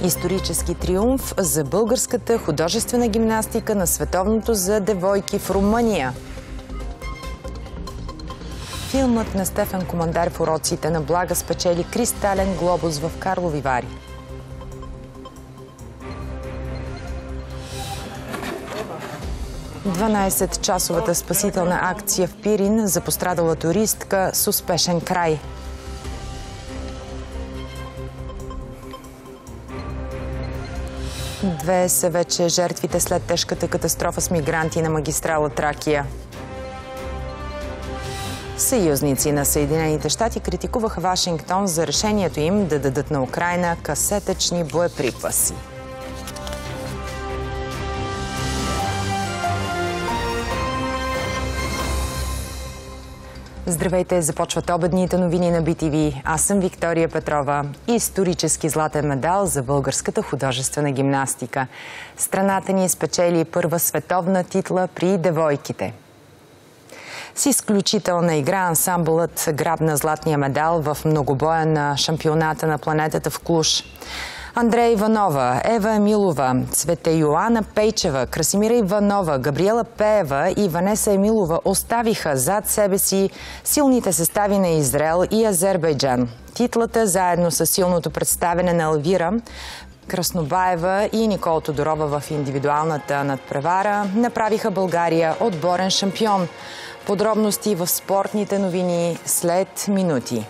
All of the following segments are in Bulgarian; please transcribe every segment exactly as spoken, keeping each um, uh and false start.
Исторически триумф за българската художествена гимнастика на световното за девойки в Румъния. Филмът на Стефан Командарев "Уроците на Блага" спечели Кристален глобус в Карлови Вари. дванайсетчасовата спасителна акция в Пирин за пострадала туристка с успешен край. Две са вече жертвите след тежката катастрофа с мигранти на магистрала Тракия. Съюзници на Съединените щати критикуваха Вашингтон за решението им да дадат на Украйна касетъчни боеприпаси. Здравейте! Започват обедните новини на Би Ти Ви. Аз съм Виктория Петрова. Исторически златен медал за българската художествена гимнастика. Страната ни спечели първа световна титла при девойките. С изключителна игра ансамбълът грабна златния медал в многобоя на шампионата на планетата в Клуш. Андрея Иванова, Ева Емилова, Цвете Йоана Пейчева, Красимира Иванова, Габриела Пеева и Ванеса Емилова оставиха зад себе си силните състави на Израел и Азербайджан. Титлата, заедно с силното представяне на Елвира Краснобаева и Никола Тодорова в индивидуалната надпревара, направиха България отборен шампион. Подробности в спортните новини след минути.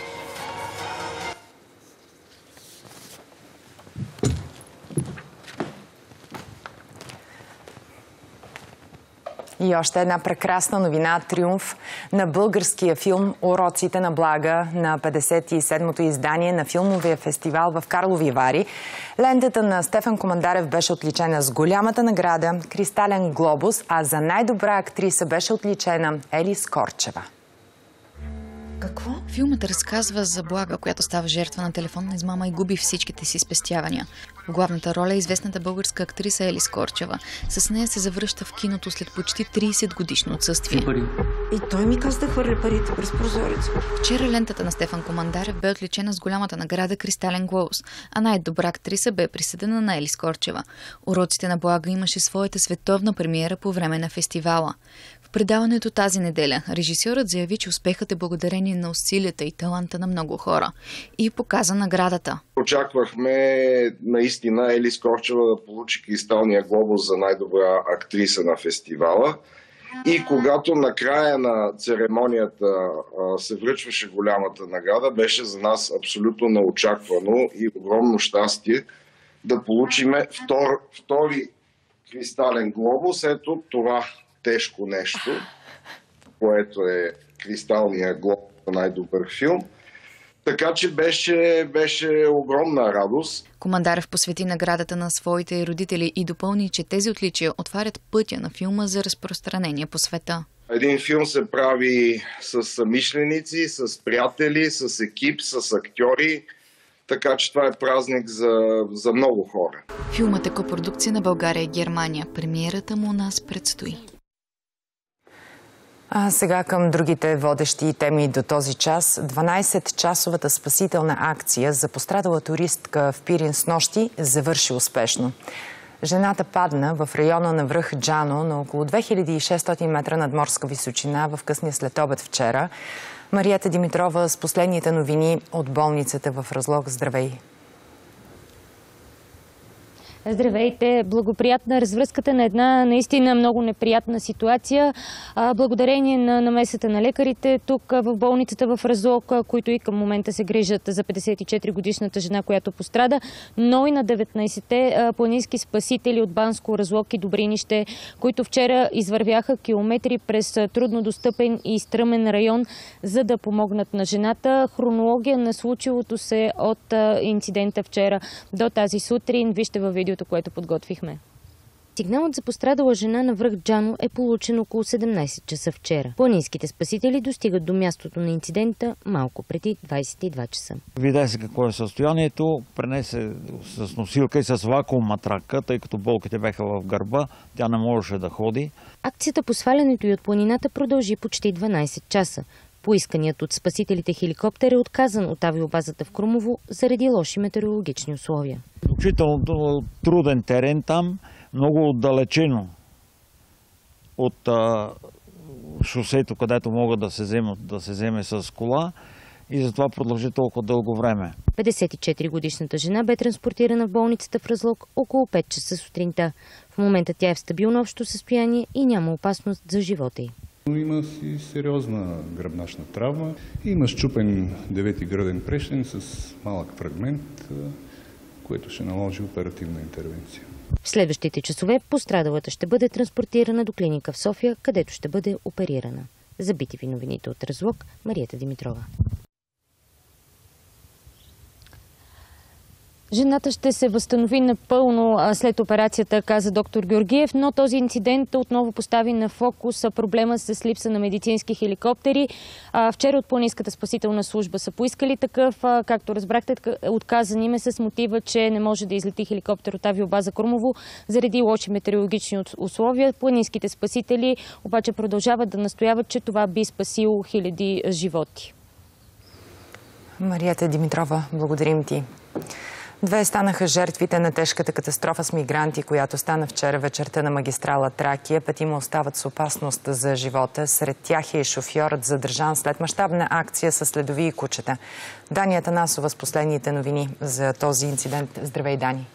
И още една прекрасна новина – триумф на българския филм "Уроците на Блага" на петдесет и седмото издание на филмовия фестивал в Карлови Вари. Лентата на Стефан Командарев беше отличена с голямата награда Кристален глобус, а за най-добра актриса беше отличена Елис Корчева. Какво? Филмът разказва за Блага, която става жертва на телефонна измама и губи всичките си спестявания. В главната роля е известната българска актриса Елис Корчева. С нея се завръща в киното след почти трийсет годишно отсъствие. И той ми каза да хвърля парите през прозореца. Вчера лентата на Стефан Командарев бе отличена с голямата награда Кристален глобус, а най-добра актриса бе присъдена на Елис Корчева. "Уроците на Блага" имаше своята световна премиера по време на фестивала. В предаването тази неделя режисьорът заяви, че успехът е благодарение на усилията и таланта на много хора и показа наградата. Очаквахме наистина Елис Корчева да получи Кристалния глобус за най-добра актриса на фестивала. И когато на края на церемонията се връчваше голямата награда, беше за нас абсолютно неочаквано и огромно щастие да получиме втор, втори Кристален глобус. Ето това тежко нещо, което е Кристалния глобус за най-добър филм. Така че беше, беше огромна радост. Командарев посвети наградата на своите родители и допълни, че тези отличия отварят пътя на филма за разпространение по света. Един филм се прави с съмишленици, с приятели, с екип, с актьори. Така че това е празник за, за много хора. Филмът е копродукция на България и Германия. Премиерата му у нас предстои. А сега към другите водещи теми до този час. дванайсетчасовата спасителна акция за пострадала туристка в Пирин снощи завърши успешно. Жената падна в района на връх Джано на около две хиляди и шестстотин метра над морска височина в късния следобед вчера. Марията Димитрова с последните новини от болницата в Разлог. Здравей! Здравейте! Благоприятна развръзката на една наистина много неприятна ситуация. Благодарение на намесата на лекарите тук в болницата в Разлог, които и към момента се грижат за петдесет и четири годишната жена, която пострада, но и на деветнайсетте планински спасители от Банско, Разлог и Добринище, които вчера извървяха километри през труднодостъпен и стръмен район, за да помогнат на жената. Хронология на случилото се от инцидента вчера до тази сутрин. Вижте във видео, което подготвихме. Сигналът за пострадала жена на връх Джано е получен около седемнайсет часа вчера. Планинските спасители достигат до мястото на инцидента малко преди двайсет и два часа. Видя се какво е състоянието, пренесе с носилка и с вакуум матрака, тъй като болките бяха в гърба, тя не можеше да ходи. Акцията по свалянето й от планината продължи почти дванайсет часа. Поисканият от спасителите хеликоптер е отказан от авиобазата в Крумово заради лоши метеорологични условия. Изключително труден терен там, много отдалечено от а, шосето, където могат да се вземат, да се вземе с кола, и затова продължи толкова дълго време. петдесет и четири годишната жена бе транспортирана в болницата в Разлог около пет часа сутринта. В момента тя е в стабилно общо състояние и няма опасност за живота й. Има си сериозна гръбначна травма. Има счупен девети гръден прешен с малък фрагмент, което ще наложи оперативна интервенция. В следващите часове пострадалата ще бъде транспортирана до клиника в София, където ще бъде оперирана. За би ти ви новините от Разлог, Мариета Димитрова. Жената ще се възстанови напълно след операцията, каза доктор Георгиев, но този инцидент отново постави на фокус проблема с липса на медицински хеликоптери. Вчера от Планинската спасителна служба са поискали такъв, както разбрахте, отказан им е с мотива, че не може да излети хеликоптер от авиобаза Крумово заради лоши метеорологични условия. Планинските спасители обаче продължават да настояват, че това би спасило хиляди животи. Мариета Димитрова, благодарим ти. Две станаха жертвите на тежката катастрофа с мигранти, която стана вчера вечерта на магистрала Тракия. Петима остават с опасност за живота. Сред тях е и шофьорът, задържан след мащабна акция с следови и кучета. Дани Атанасова с последните новини за този инцидент. Здравей, Дани!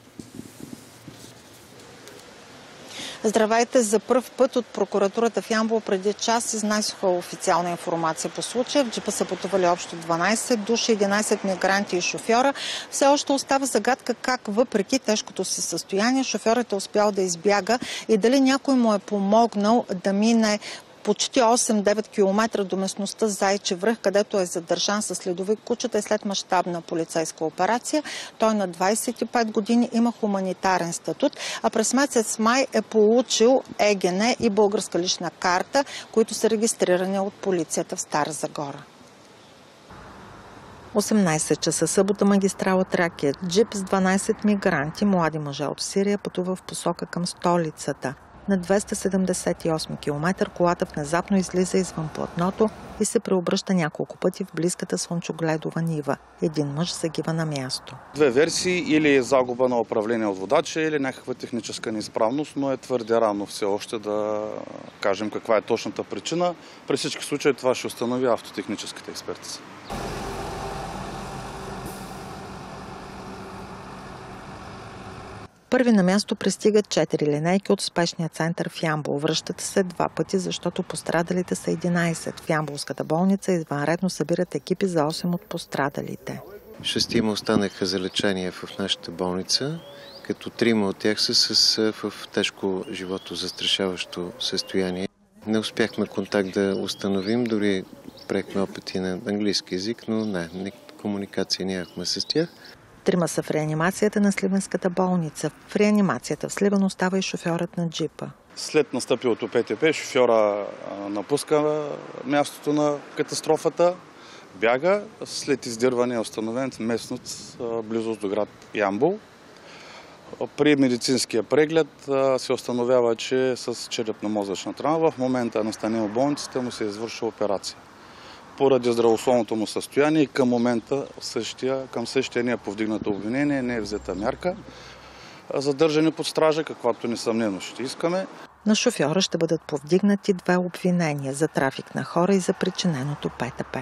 Здравейте! За пръв път от прокуратурата в Ямбол преди час изнесоха официална информация по случая. В джипа са пътували общо дванадесет души, единадесет мигранти и шофьора. Все още остава загадка как, въпреки тежкото си състояние, шофьорът е успял да избяга и дали някой му е помогнал да мине почти осем-девет километра до местността Зайче връх, където е задържан със следови кучета и след мащабна полицейска операция. Той на двадесет и пет години има хуманитарен статут, а през месец май е получил ЕГН и българска лична карта, които са регистрирани от полицията в Стара Загора. осемнадесет часа събота, магистрала Тракия. Джип с дванадесет мигранти, млади мъже от Сирия, пътува в посока към столицата. На двеста седемдесет и осми километър колата внезапно излиза извън платното и се преобръща няколко пъти в близката слънчогледова нива. Един мъж загива на място. Две версии: или загуба на управление от водача, или някаква техническа неизправност, но е твърде рано все още да кажем каква е точната причина. При всички случаи това ще установи автотехническата експертиза. Първи на място пристигат четири линейки от спешния център в Ямбол. Връщат се два пъти, защото пострадалите са единадесет. В Ямболската болница извънредно събират екипи за осем от пострадалите. Шестима останаха за лечение в нашата болница, като трима от тях са с, в тежко животозастрашаващо състояние. Не успяхме контакт да установим, дори правихме опити на английски език, но не, комуникация нямахме с тях. Трима са в реанимацията на Сливенската болница. В реанимацията в Сливен остава и шофьорът на джипа. След настъпилото ПТП шофьора напуска мястото на катастрофата, бяга. След издирване е установен местност близост до град Ямбол. При медицинския преглед се установява, че с черепно-мозъчна травма в момента е настанен в болницата, му се извършва операция. Поради здравословното му състояние към момента същия, към същия не е повдигнато обвинение, не е взета мярка. Задържане под стража, каквато несъмнено ще искаме. На шофьора ще бъдат повдигнати две обвинения за трафик на хора и за причиненото ПТП.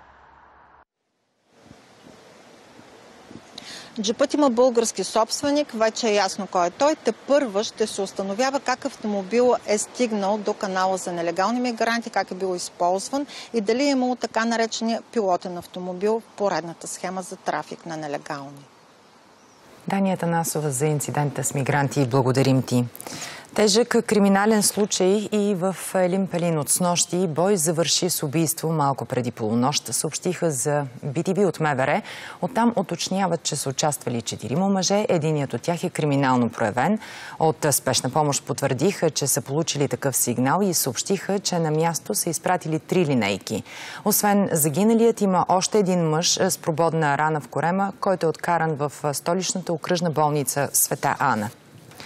Джипът има български собственик, вече е ясно кой е той. Тепърва ще се установява как автомобил е стигнал до канала за нелегални мигранти, как е бил използван и дали е имало така наречения пилотен автомобил в поредната схема за трафик на нелегални. Дани Атанасова за инцидента с мигранти. Благодарим ти. Тежък криминален случай и в Елин Пелин от снощи. Бой завърши с убийство малко преди полунощ. Съобщиха за би ти би от МВР. Оттам уточняват, че са участвали четирима мъже. Единият от тях е криминално проявен. От спешна помощ потвърдиха, че са получили такъв сигнал и съобщиха, че на място са изпратили три линейки. Освен загиналият, има още един мъж с прободна рана в корема, който е откаран в столичната окръжна болница Света Ана.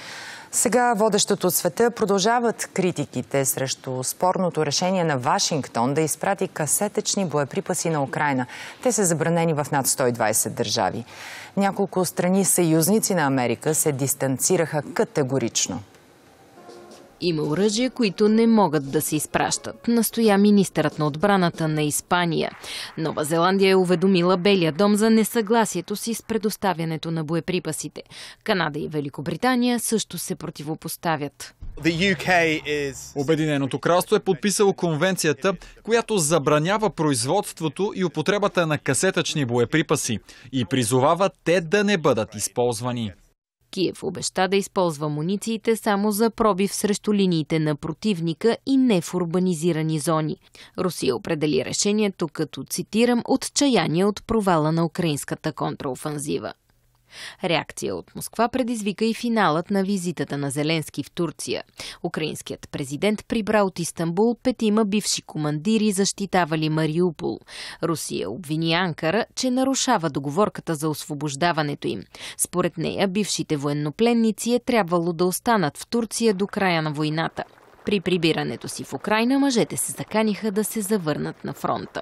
Сега водещото от света продължават критиките срещу спорното решение на Вашингтон да изпрати касетъчни боеприпаси на Украйна. Те са забранени в над сто и двадесет държави. Няколко страни съюзници на Америка се дистанцираха категорично. Има оръжия, които не могат да се изпращат, настоя министърът на отбраната на Испания. Нова Зеландия е уведомила Белия дом за несъгласието си с предоставянето на боеприпасите. Канада и Великобритания също се противопоставят. Обединеното кралство е подписало конвенцията, която забранява производството и употребата на касетъчни боеприпаси и призовава те да не бъдат използвани. Киев обеща да използва мунициите само за пробив срещу линиите на противника и не в урбанизирани зони. Русия определи решението като, цитирам, отчаяние от провала на украинската контраофанзива. Реакция от Москва предизвика и финалът на визитата на Зеленски в Турция. Украинският президент прибра от Истанбул петима бивши командири, защитавали Мариупол. Русия обвини Анкара, че нарушава договорката за освобождаването им. Според нея, бившите военнопленници е трябвало да останат в Турция до края на войната. При прибирането си в Украйна мъжете се заканиха да се завърнат на фронта.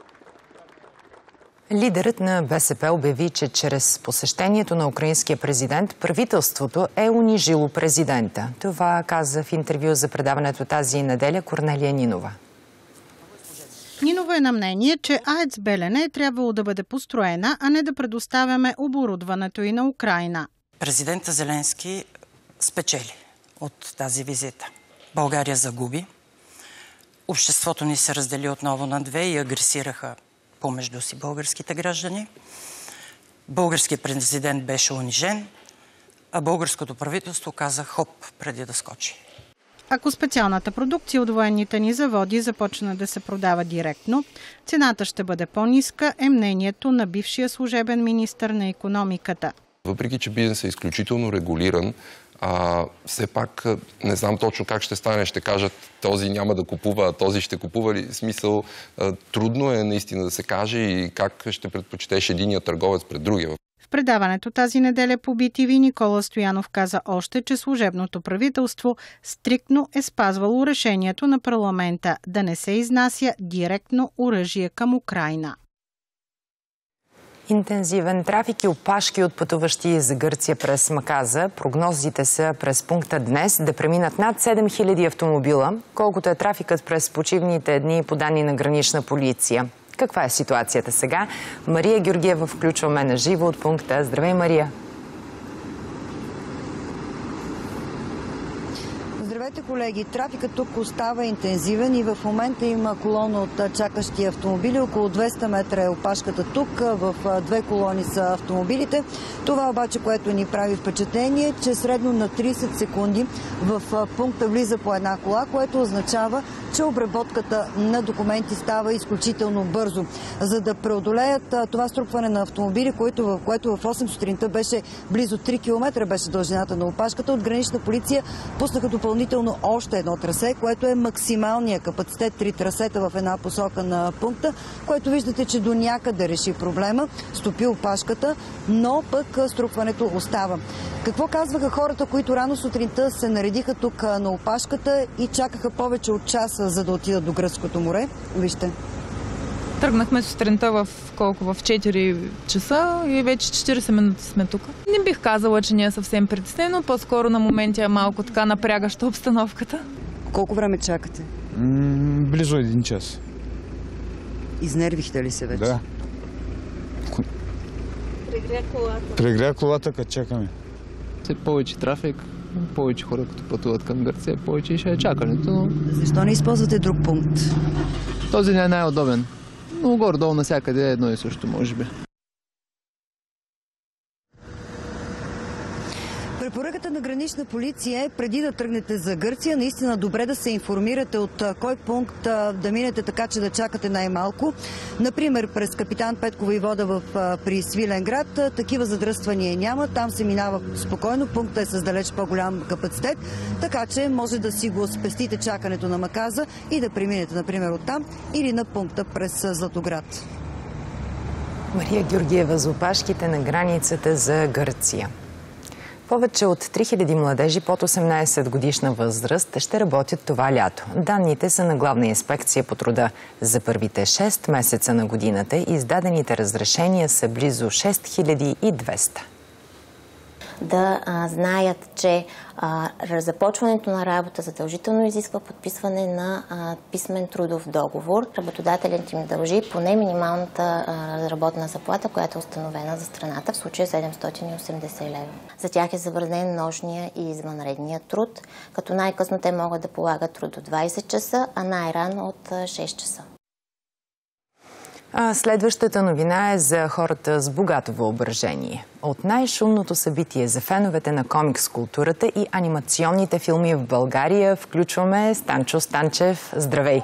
Лидерът на БСП обяви, че чрез посещението на украинския президент правителството е унижило президента. Това каза в интервю за предаването тази неделя Корнелия Нинова. Нинова е на мнение, че АЕЦ Белене е трябвало да бъде построена, а не да предоставяме оборудването и на Украйна. Президента Зеленски спечели от тази визита. България загуби. Обществото ни се раздели отново на две и агресираха помежду си българските граждани. Българският президент беше унижен, а българското правителство каза хоп преди да скочи. Ако специалната продукция от военните ни заводи започне да се продава директно, цената ще бъде по-ниска, е мнението на бившия служебен министър на икономиката. Въпреки че бизнесът е изключително регулиран, А, все пак не знам точно как ще стане. Ще кажат, този няма да купува, а този ще купува ли? Смисъл, трудно е наистина да се каже и как ще предпочетеш единия търговец пред другия. В предаването тази неделя по Би Ти Ви Никола Стоянов каза още, че служебното правителство стриктно е спазвало решението на парламента да не се изнася директно оръжие към Украйна. Интензивен трафик и опашки от пътуващи за Гърция през Маказа. Прогнозите са през пункта днес да преминат над седем хиляди автомобила, колкото е трафикът през почивните дни по данни на гранична полиция. Каква е ситуацията сега? Мария Георгиева включваме на живо от пункта. Здравей, Мария! Здравейте, колеги! Трафикът тук остава интензивен и в момента има колона от чакащи автомобили. Около двеста метра е опашката тук. В две колони са автомобилите. Това обаче, което ни прави впечатление, че средно на тридесет секунди в пункта влиза по една кола, което означава, че обработката на документи става изключително бързо. За да преодолеят това струпване на автомобили, което, което в осем сутринта беше близо три километра, беше дължината на опашката, от гранична полиция пуснаха допълнително още едно трасе, което е максималния капацитет, три трасета в една посока на пункта, което виждате, че до някъде реши проблема, стопи опашката, но пък струпването остава. Какво казваха хората, които рано сутринта се наредиха тук на опашката и чакаха повече от часа, за да отидат до Гръцкото море? Вижте. Тръгнахме сутринта в колко? В четири часа и вече четиридесет минути сме тук. Не бих казала, че не е съвсем притеснено, по-скоро на моменти е малко така напрягаща обстановката. Колко време чакате? М- близо един час. Изнервихте ли се вече? Да. Прегря колата. Прегря колата, като чакаме. Повече трафик, повече хора, като пътуват към Гърция, повече ще е чакането. Но... Защо не използвате друг пункт? Този не е най-удобен, но горе-долу навсякъде е едно и също, може би. Препоръката на гранична полиция е преди да тръгнете за Гърция, наистина добре да се информирате от кой пункт да минете така, че да чакате най-малко. Например, през Капитан Петко войвода в, при Свиленград такива задръствания няма. Там се минава спокойно. Пунктът е с далеч по-голям капацитет, така че може да си го спестите чакането на Маказа и да преминете, например, оттам или на пункта през Златоград. Мария Георгиева за опашките на границата за Гърция. Повече от три хиляди младежи под осемнадесет годишна възраст ще работят това лято. Данните са на Главна инспекция по труда. За първите шест месеца на годината издадените разрешения са близо шест хиляди и двеста. Да а, знаят, че а, започването на работа задължително изисква подписване на а, писмен трудов договор. Работодателят им дължи поне минималната а, работна заплата, която е установена за страната, в случая седемстотин и осемдесет лева. За тях е забранен нощния и извънредния труд, като най-късно те могат да полагат труд до двадесет часа, а най-рано от шест часа. А следващата новина е за хората с богато въображение. От най-шумното събитие за феновете на комикс културата и анимационните филми в България включваме Станчо Станчев. Здравей!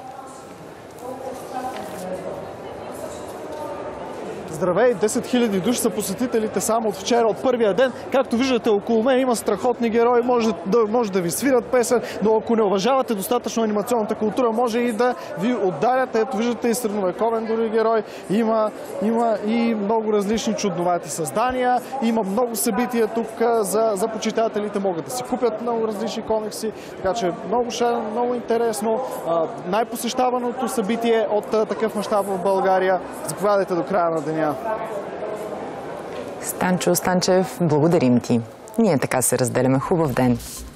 Здравей! десет хиляди души са посетителите само от вчера, от първия ден. Както виждате, около мен има страхотни герои, може да, може да ви свират песен, но ако не уважавате достатъчно анимационната култура, може и да ви отдарят. Ето виждате и средновековен дори герой. Има, има и много различни чудновати създания. Има много събития тук за, за почитателите. Могат да си купят много различни комикси. Така че много шарено, много интересно. Най-посещаваното събитие от такъв мащаб в България. Заповядайте до края на деня. Станчо Станчев, благодарим ти. Ние така се разделяме. Хубав ден!